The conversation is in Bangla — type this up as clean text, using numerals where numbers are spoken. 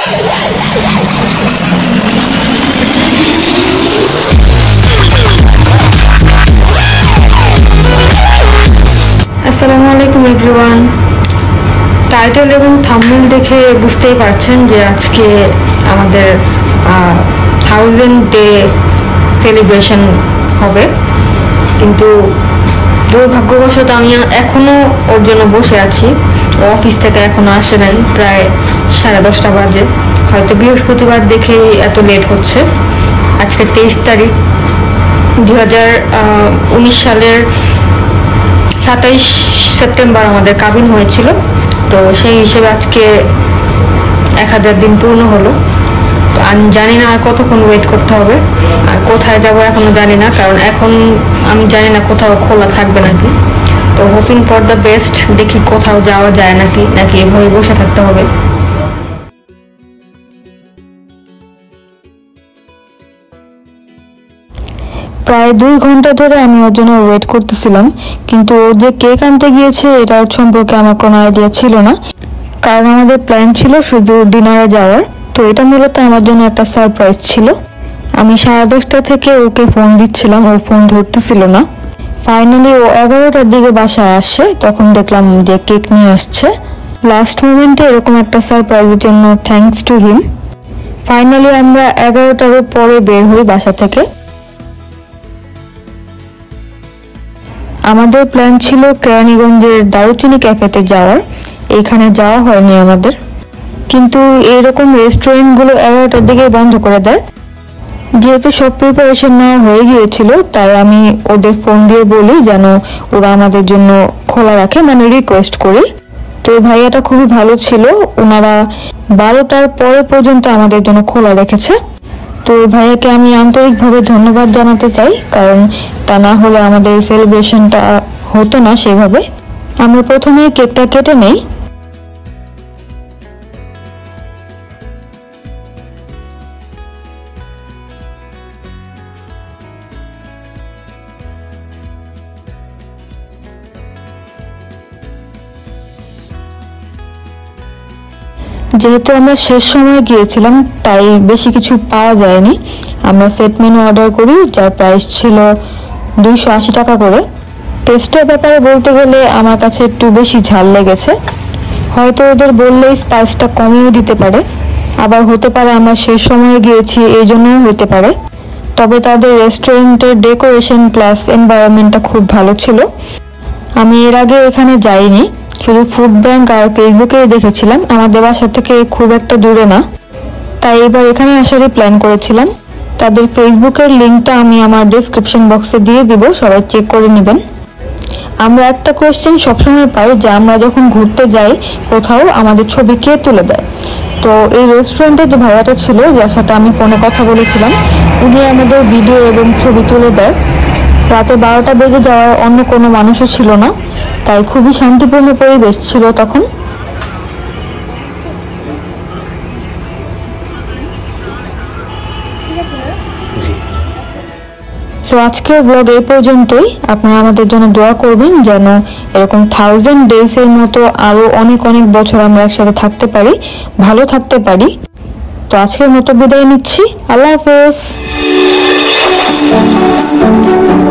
আসসালামু আলাইকুম এভরিওয়ান। টাইটেল এবং থাম্বনেল দেখে বুঝতেই পারছেন যে আজকে আমাদের 1000 ডে সেলিব্রেশন হবে, কিন্তু দুর্ভাগ্যবশত আমি এখনো ওর জন্য বসে আছি। ও অফিস থেকে এখনো আসে নাই, প্রায় 10:30 বাজে। হয়তো বৃহস্পতিবার দেখেই এত লেট হচ্ছে। আজকে 23 তারিখ 2019 সালের 27 সেপ্টেম্বর আমাদের কাবিন হয়েছিল। তো সেই হিসেবে আজকে 1000 দিন পূর্ণ হলো। তো আমি জানি না আর কতক্ষণ ওয়েট করতে হবে, আর কোথায় যাব এখনো জানি না, কারণ এখন আমি জানি না কোথাও খোলা থাকবে নাকি। তো হোপিং ফর দ্য বেস্ট, দেখি কোথাও যাওয়া যায় নাকি এভাবে বসে থাকতে হবে। প্রায় 2 ঘন্টা ধরে আমি ওর জন্য ওয়েট করতেছিলাম, কিন্তু ও যে কেক আনতে গিয়েছে এটার সম্পর্কে আমার কোনো আইডিয়া ছিল না, কারণ আমাদের প্ল্যান ছিল শুধু ডিনারে যাওয়ার। তো এটা মূলত আমার জন্য একটা সারপ্রাইজ ছিল। আমি 10:30 থেকে ওকে ফোন দিচ্ছিলাম, ও ফোন ধরতেছিল না। ফাইনালি ও 11টার দিকে বাসায় আসে, তখন দেখলাম যে কেক নিয়ে আসছে। লাস্ট মোমেন্টে এরকম একটা সারপ্রাইজের জন্য থ্যাঙ্কস টু হিম। ফাইনালি আমরা 11টার পরে বের হই বাসা থেকে। আমাদের প্ল্যান ছিল কেরানীগঞ্জের দারুচিনি ক্যাফেতে যাওয়ার, এখানে যাওয়া হয়নি আমাদের। কিন্তু এইরকম রেস্টুরেন্টগুলো 11টার দিকে বন্ধ করে দেয়। যেহেতু সব প্রিপারেশন নেওয়া হয়ে গিয়েছিল, তাই আমি ওদের ফোন দিয়ে বলি যেন ওরা আমাদের জন্য খোলা রাখে, মানে রিকোয়েস্ট করি। তো ভাইয়াটা খুবই ভালো ছিল, ওনারা 12টার পরে পর্যন্ত আমাদের জন্য খোলা রেখেছে। তো ভাইয়াকে আমি আন্তরিকভাবে ধন্যবাদ জানাতে চাই, কারণ তা না হলে আমাদের সেলিব্রেশনটা হতো না সেভাবে। আমরা প্রথমে কেকটা কেটে নেই। যেহেতু আমরা শেষ সময়ে গিয়েছিলাম, তাই বেশি কিছু পাওয়া যায়নি। আমরা সেট মেনু অর্ডার করি, যার প্রাইস ছিল 280 টাকা করে। টেস্টের ব্যাপারে বলতে গেলে আমার কাছে একটু বেশি ঝাল লেগেছে। হয়তো ওদের বললেই স্পাইসটা কমিয়ে দিতে পারে, আবার হতে পারে আমরা শেষ সময়ে গিয়েছি এই জন্যও হতে পারে। তবে তাদের রেস্টুরেন্টের ডেকোরেশন প্লাস এনভায়রনমেন্টটা খুব ভালো ছিল। আমি এর আগে এখানে যাইনি, শুধু ফুড ব্যাংক আর ফেসবুকেই দেখেছিলাম। আমাদের বাসা থেকে খুব একটা দূরে না, তাই এবার এখানে আসারই প্ল্যান করেছিলাম। তাদের ফেসবুকের লিঙ্কটা আমি আমার ডেসক্রিপশন বক্সে দিয়ে দিব, সবাই চেক করে নেবেন। আমরা একটা কোয়েশ্চেন সবসময় পাই যে আমরা যখন ঘুরতে যাই কোথাও, আমাদের ছবি কে তুলে দেয়। তো এই রেস্টুরেন্টে যে ভাইয়াটা ছিল, যার সাথে আমি ফোনে কথা বলেছিলাম, উনি আমাদের ভিডিও এবং ছবি তুলে দেয়। রাতে 12টা বেজে যাওয়ায় অন্য কোনো মানুষও ছিল না, তাই খুবই শান্তিপূর্ণ পরিবেশ ছিল তখন। সো আজকের ব্লগ এই পর্যন্তই। আপনারা আমাদের জন্য দোয়া করবেন যেন এরকম 1000 ডেজের মতো আরো অনেক অনেক বছর আমরা একসাথে থাকতে পারি, ভালো থাকতে পারি। তো আজকের মতো বিদায় নিচ্ছি, আল্লাহ হাফেজ।